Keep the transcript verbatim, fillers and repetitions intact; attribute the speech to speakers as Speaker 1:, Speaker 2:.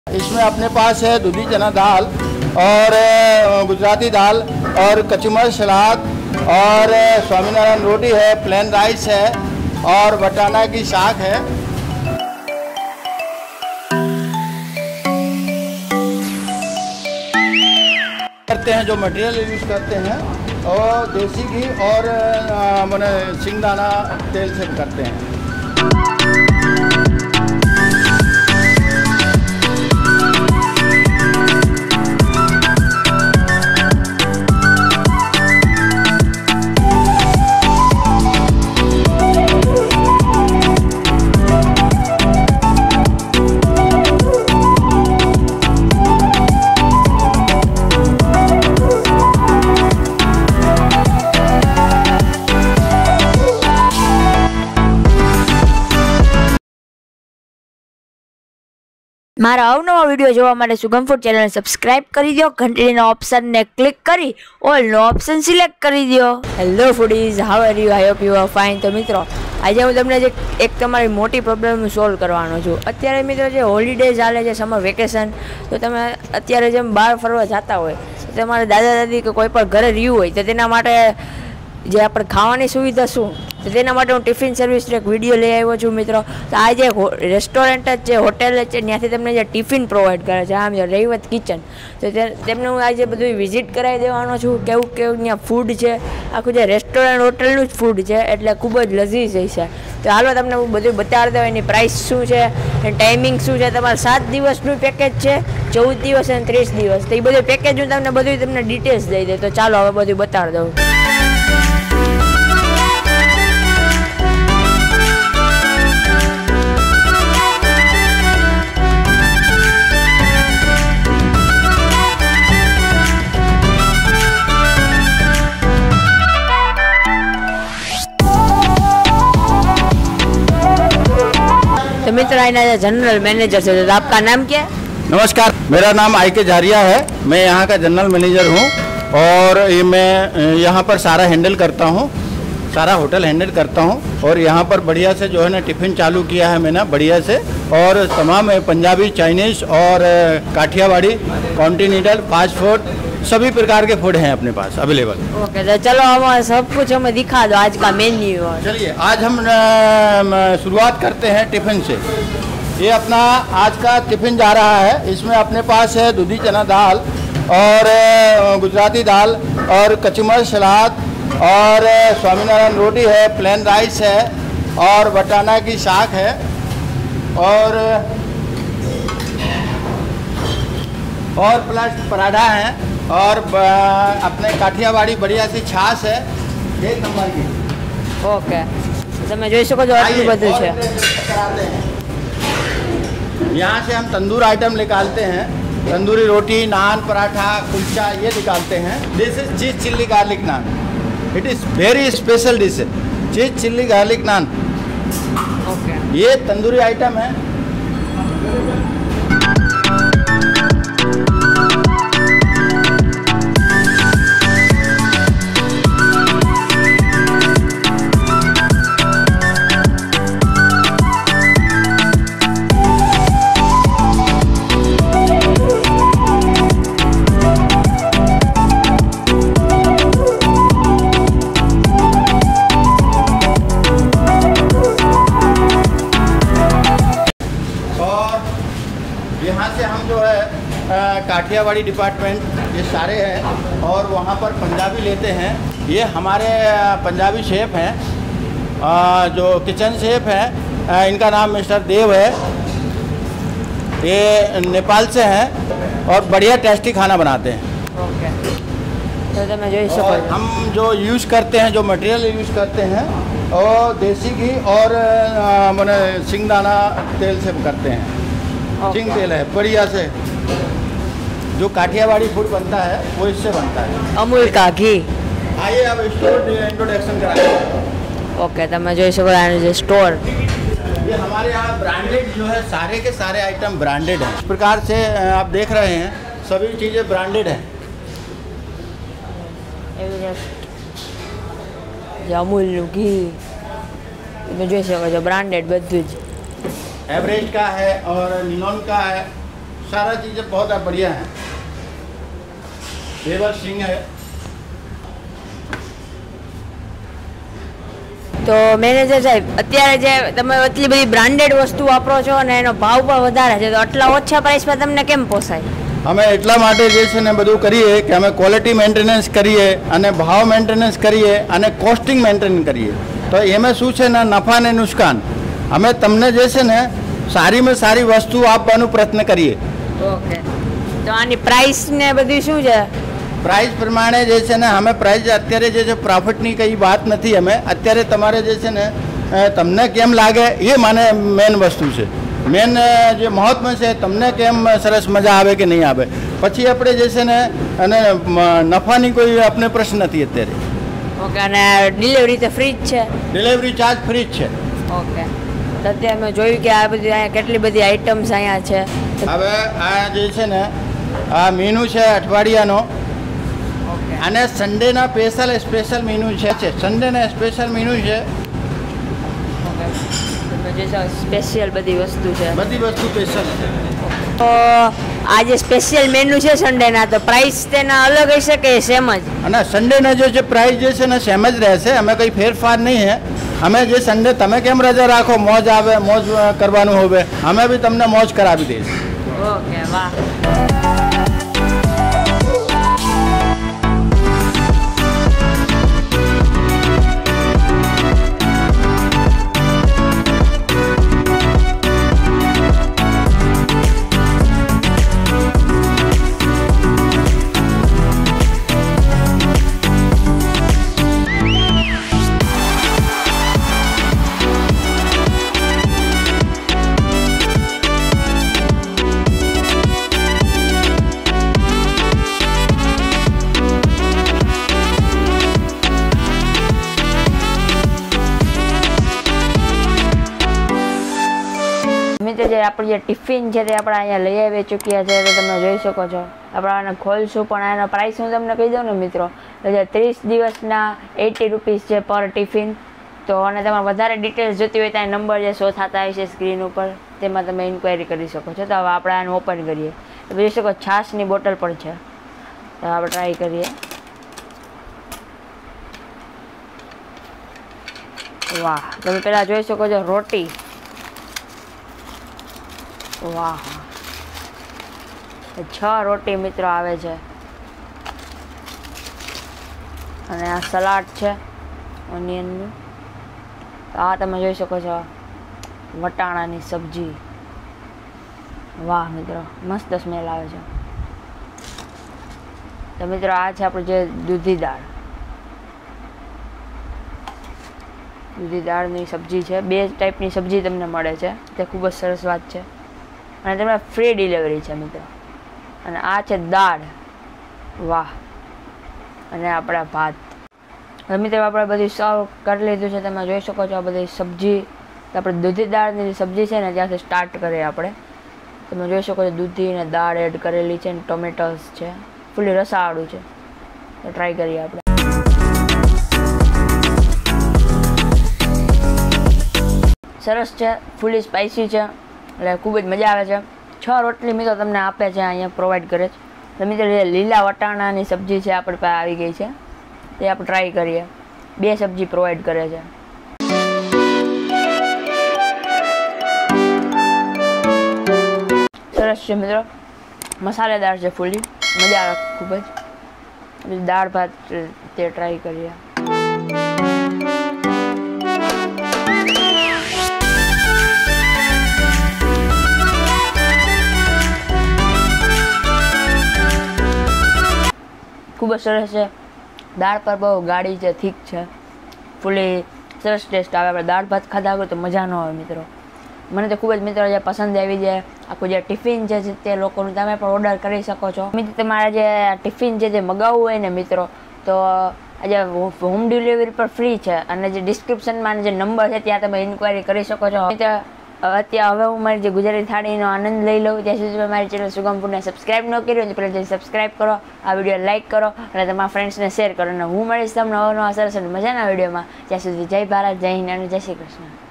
Speaker 1: इसमें अपने पास है दूधी चना दाल और गुजराती दाल और कचुमर सलाद और स्वामीनारायण रोटी है, प्लेन राइस है और बटाना की साग है। करते हैं जो मटेरियल यूज़ करते हैं और देसी घी और मैंने सिंगदाना तेल से करते हैं।
Speaker 2: मारा अवनवा वीडियो जोवा माटे सुगम फूड चैनल सब्सक्राइब करी दो, घंटीनो ऑप्शन ने क्लिक करी ऑल नो ऑप्शन सिलेक्ट करी दो। Hello foodies, how are you? I hope you are fine. तो मित्रों, आज हूँ तमने एक तमारी मोटी प्रॉब्लम सॉल्व करवानो छूं। अत्यारे मित्रों जे हॉलिडे चाले छे, समर वेकेशन, तो तमे अत्यारे जेम बहार फरवा जाता होय, तमारा दादा दादी के कोई पण घरे रह्યું होय तो तेना माटे जे આપણે ખાવાની સુવિધા શું, તો તેના માટે હું ટિફિન સર્વિસનો એક વિડીયો લઈ આવ્યો છું મિત્રો। તો આ જે રેસ્ટોરન્ટ જ છે, હોટેલ જ છે, ત્યાંથી તમને જે ટિફિન પ્રોવાઈડ કરે છે, આમ જે રૈવત કિચન, તો તેમને હું આજે બધું વિઝિટ કરાવી દેવાનો છું। કેવું કેવું ત્યાં ફૂડ છે, આખું જે રેસ્ટોરન્ટ હોટલનું જ ફૂડ છે, એટલે ખૂબ જ લઝીઝ છે। તો હાલો તમને હું બધું બતાવી દઉં, એની પ્રાઇસ શું છે, એની ટાઈમિંગ શું છે। તમારે સાત દિવસનું પેકેજ છે, ચૌદ દિવસ અને ત્રીસ દિવસ, તો એ બધું પેકેજ હું તમને બધું તમને ડિટેલ્સ દઈ દઉં। તો ચાલો હવે બધું બતાવી દઉં। तो मित्र आइना जनरल मैनेजर से, तो आपका नाम क्या है?
Speaker 1: नमस्कार, मेरा नाम आई के झारिया है। मैं यहाँ का जनरल मैनेजर हूँ और ये मैं यहाँ पर सारा हैंडल करता हूँ, सारा होटल हैंडल करता हूँ। और यहाँ पर बढ़िया से जो है ना टिफ़िन चालू किया है मैंने बढ़िया से, और तमाम पंजाबी, चाइनीज़ और काठियावाड़ी, कॉन्टिनेंटल, फास्ट फूड, सभी प्रकार के फूड हैं अपने पास अवेलेबल।
Speaker 2: ओके, तो चलो हमें सब कुछ हमें दिखा दो आज का मेन्यू।
Speaker 1: चलिए, आज हम शुरुआत करते हैं टिफ़िन से। ये अपना आज का टिफ़िन जा रहा है। इसमें अपने पास है दूधी चना दाल और गुजराती दाल और कचुमर सलाद और स्वामीनारायण रोटी है, प्लेन राइस है और बटाना की साग है और और प्लस पराठा है और अपने काठियावाड़ी बढ़िया सी छाछ है, एक नंबर की।
Speaker 2: ओके, તમે જોઈ શકો છો આટલું બધું છે।
Speaker 1: यहाँ से हम तंदूर आइटम निकालते हैं, तंदूरी रोटी, नान, पराठा, कुलचा, ये निकालते हैं। This is cheese chilli garlic naan, it is very special dish है, cheese chilli garlic naan.
Speaker 2: Okay,
Speaker 1: ये तंदूरी आइटम है। यहाँ से हम जो है काठियावाड़ी डिपार्टमेंट ये सारे हैं और वहाँ पर पंजाबी लेते हैं। ये हमारे पंजाबी शेफ़ हैं, जो किचन शेफ़ हैं, इनका नाम मिस्टर देव है। ये नेपाल से हैं और बढ़िया टेस्टी खाना बनाते हैं।
Speaker 2: ओके, तो मैं जो
Speaker 1: और हम जो यूज़ करते हैं, जो मटेरियल यूज़ करते हैं, और देसी घी और मैंने सिंगदाना तेल से करते हैं। सिंग तेल है बढ़िया से, जो काठियावाड़ी फूड बनता है वो इससे बनता है,
Speaker 2: अमूल का घी।
Speaker 1: आइए अब स्टोर इंट्रोडक्शन कराएं।
Speaker 2: ओके, तो मैं जो सको स्टोर,
Speaker 1: ये हमारे यहाँ ब्रांडेड जो है, सारे के सारे आइटम ब्रांडेड हैं। इस प्रकार से आप देख रहे हैं सभी चीज़ें ब्रांडेड हैं।
Speaker 2: अमूल घी તમે જોઈ શકો છો બ્રાન્ડેડ બધું જ
Speaker 1: एवरेस्ट का है और निनॉन का है, सारा चीज़ें बहुत बढ़िया हैं। देवर सिंह है।
Speaker 2: તો મેનેજર સાહેબ, અત્યારે જે તમે એટલી બધી બ્રાન્ડેડ વસ્તુ વાપરો છો અને એનો ભાવ પણ વધારે છે, તો આટલા ઓછા પ્રાઇસમાં તમને કેમ પોસાય?
Speaker 1: અમે એટલા માટે જે છે ને બધું કરીએ કે અમે ક્વોલિટી મેન્ટેનન્સ કરીએ અને ભાવ મેન્ટેનન્સ કરીએ અને કોસ્ટિંગ મેન્ટેન કરીએ. તો એમાં શું છે ને નફા ને નુકસાન અમે તમને જે છે ને સારીમાં સારી વસ્તુ આપવાનો પ્રયત્ન કરીએ.
Speaker 2: ઓકે, તો આની પ્રાઇસ ને બધું શું છે?
Speaker 1: પ્રાઇસ પ્રમાણે જે છે ને અમે પ્રાઇસ અત્યારે જે છે પ્રોફિટની કંઈ વાત નથી. અમે અત્યારે તમારે જે છે ને તમને કેમ લાગે એ મને મેન વસ્તુ છે. મેન જે મહત્વ છે તમને કેમ સરસ મજા આવે કે નહીં આવે, પછી આપણે જે છે ને અને નફાની કોઈ આપણે પ્રશ્ન નથી અત્યારે.
Speaker 2: ઓકે, અને ડિલિવરી તો ફ્રી જ છે?
Speaker 1: ડિલિવરી ચાર્જ ફ્રી જ છે.
Speaker 2: ઓકે, તો અત્યારે મેં જોયું કે આ બધી અહીંયા કેટલી બધી આઇટમ્સ અહીંયા છે.
Speaker 1: હવે આ જે છે ને આ મેનુ છે અઠવાડિયાનો, અને સન્ડેના સ્પેશિયલ સ્પેશિયલ મેનુ છે. સન્ડેના સ્પેશિયલ મેનુ છે.
Speaker 2: સ્પેશિયલ બધી વસ્તુ છે,
Speaker 1: બધી વસ્તુ સ્પેશિયલ છે.
Speaker 2: તો આ જે સ્પેશિયલ મેનુ છે સન્ડેના, તો પ્રાઇસ તેના અલગ હશે કે સેમ જ?
Speaker 1: અને સન્ડેના જે છે પ્રાઇસ જે છે ને સેમ જ રહેશે. અમે કંઈ ફેરફાર નહીં હે. અમે જે સન્ડે તમે કેમ રજા રાખો, મોજ આવે, મોજ કરવાનું હોય, અમે બી તમને મોજ કરાવી દઈશું.
Speaker 2: ઓકે, વાહ. જે આપણે જે ટિફિન છે તે આપણે અહીંયા લઈ આવી ચૂક્યા છે, તો તમે જોઈ શકો છો. આપણે આને ખોલશું, પણ આનો પ્રાઇસ હું તમને કહી દઉં ને મિત્રો, એટલે ત્રીસ દિવસના એટી રૂપીસ છે પર ટિફિન. તો અને તમારે વધારે ડિટેલ્સ જોતી હોય તો આ નંબર જે શો થતા હોય છે સ્ક્રીન ઉપર, તેમાં તમે ઇન્ક્વાયરી કરી શકો છો. તો હવે આપણે આને ઓપન કરીએ. તો જોઈ શકો છાશની બોટલ પણ છે. તો આપણે ટ્રાય કરીએ. વાહ, તમે પહેલાં જોઈ શકો છો રોટી. વાહ, છ રોટી મિત્રો આવે છે. અને આ સલાડ છે ઓનિયનનું. આ તમે જોઈ શકો છો વટાણાની સબ્જી. વાહ મિત્રો, મસ્ત સ્મેલ આવે છે. તો મિત્રો આ છે આપણું જે દૂધી દાળ. દૂધી દાળની સબ્જી છે. બે ટાઈપની સબ્જી તમને મળે છે, તે ખૂબ જ સરસ વાત છે. અને તમને ફ્રી ડિલિવરી છે મિત્રો. અને આ છે દાળ. વાહ, અને આપણા ભાત. હવે મિત્રો આપણે બધું સર્વ કરી લીધું છે. તમે જોઈ શકો છો આ બધી સબ્જી. આપણે દૂધી દાળની સબ્જી છે ને ત્યાંથી સ્ટાર્ટ કરીએ આપણે. તમે જોઈ શકો છો દૂધી અને દાળ એડ કરેલી છે, અને ટોમેટોસ છે, ફૂલી રસાવાળું છે. તો ટ્રાય કરીએ આપણે. સરસ છે, ફૂલી સ્પાઇસી છે, એટલે ખૂબ જ મજા આવે છે. છ રોટલી મિત્રો તમને આપે છે, અહીંયા પ્રોવાઈડ કરે છે. તો મિત્રો જે લીલા વટાણાની સબ્જી છે આપણી પાસે આવી ગઈ છે, તે આપણે ટ્રાય કરીએ. બે સબ્જી પ્રોવાઈડ કરે છે. સરસ છે મિત્રો, મસાલેદાર છે, ફૂલી મજા આવે ખૂબ જ. દાળ ભાત તે ટ્રાય કરીએ. ખૂબ જ સરસ છે. દાળ પર બહુ ગાળી છે, થીક છે, ફૂલી સરસ ટેસ્ટ આવે. આપણે દાળ ભાત ખાધા હોય તો મજા ન આવે મિત્રો. મને તો ખૂબ જ મિત્રો જે પસંદ આવી જાય. આખું જે ટિફિન છે તે લોકોનું તમે પણ ઓર્ડર કરી શકો છો. મિત્રો તમારે જે ટિફિન છે જે મગાવવું હોય ને મિત્રો, તો આજે હોમ ડિલિવરી પર ફ્રી છે. અને જે ડિસ્ક્રિપ્શનમાં જે નંબર છે ત્યાં તમે ઇન્ક્વાયરી કરી શકો છો. અત્યારે હવે હું મારી જે ગુજરાતી થાળીનો આનંદ લઈ લઉં. ત્યાં સુધી મારી ચેનલ સુગમ ફૂડને સબસ્ક્રાઈબ ન કર્યું તો પહેલાં જઈને સબસ્ક્રાઈબ કરો, આ વિડીયો લાઇક કરો અને તમારા ફ્રેન્ડ્સને શેર કરો. અને હું મળીશ તમને નવા નવા સરસ અને મજાના વિડીયોમાં. ત્યાં સુધી જય ભારત, જય હિન્દ અને જય શ્રી કૃષ્ણ.